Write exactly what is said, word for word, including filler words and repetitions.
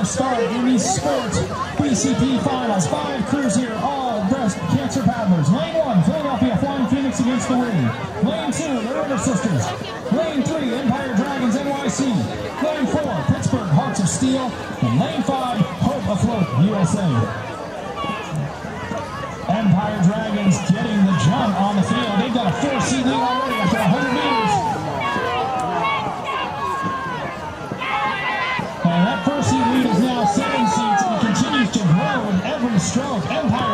start in these sports B C P finals. Five crews here, all breast cancer paddlers. Lane one, Philadelphia Flying Phoenix against the wind. Lane two, the River Sisters. Lane three, Empire Dragons N Y C. Lane four, Pittsburgh Hearts of Steel. And lane five, Hope Afloat U S A. Empire Dragons getting the jump on the field. They've got a four-seed lead already after one hundred meters. And that first seed lead is now seven seats and continues to grow with every stroke. Empire